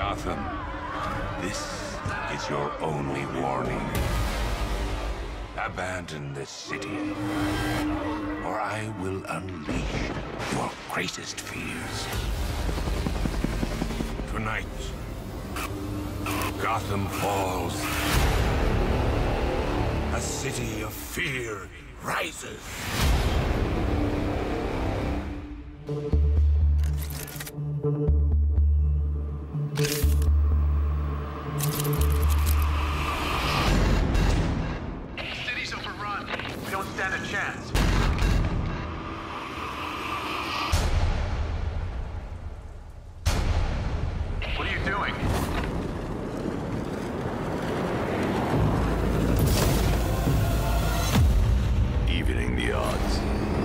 Gotham, this is your only warning. Abandon this city, or I will unleash your greatest fears. Tonight, Gotham falls. A city of fear rises. City's overrun. We don't stand a chance. What are you doing? Evening the odds.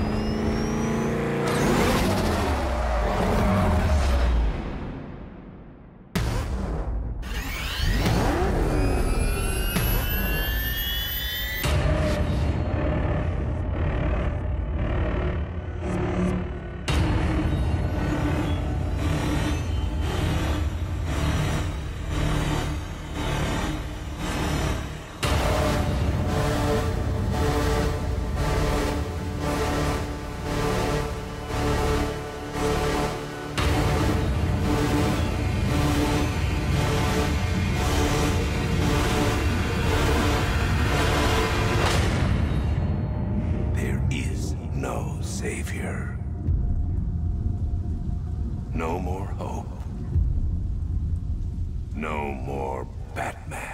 No savior. No more hope. No more Batman.